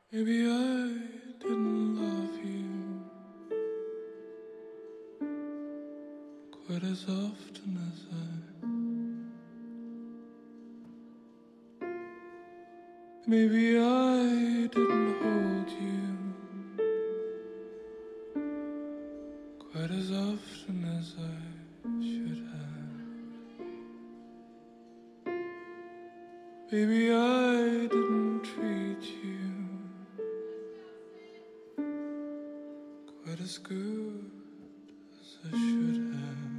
Maybe I didn't love you quite as often as maybe I didn't hold you quite as often as I should have. Maybe I didn't treat you quite as good as I should have.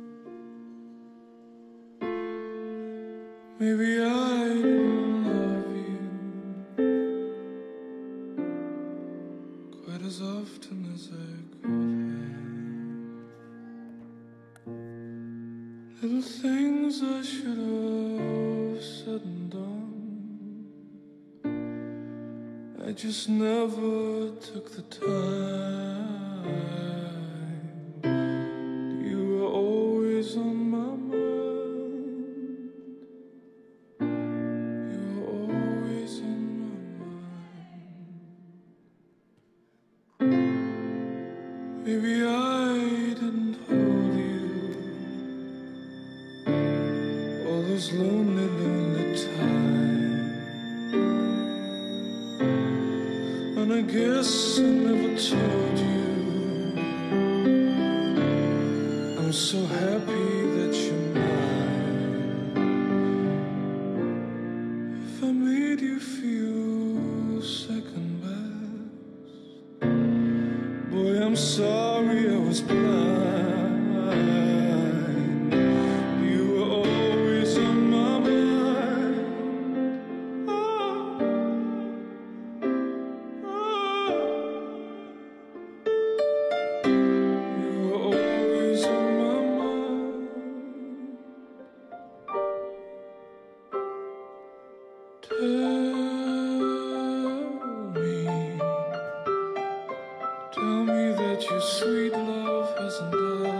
Maybe I didn't love you quite as often as I could have. Little things I should have said and done, I just never took the time. You were always on my mind. You were always on my mind. Maybe I didn't hold you all those lonely, lonely times. And I guess I never told you I'm so happy that you're mine. If I made you feel second best, boy, I'm sorry I was blind. You were always on my mind. Tell me that your sweet love hasn't died.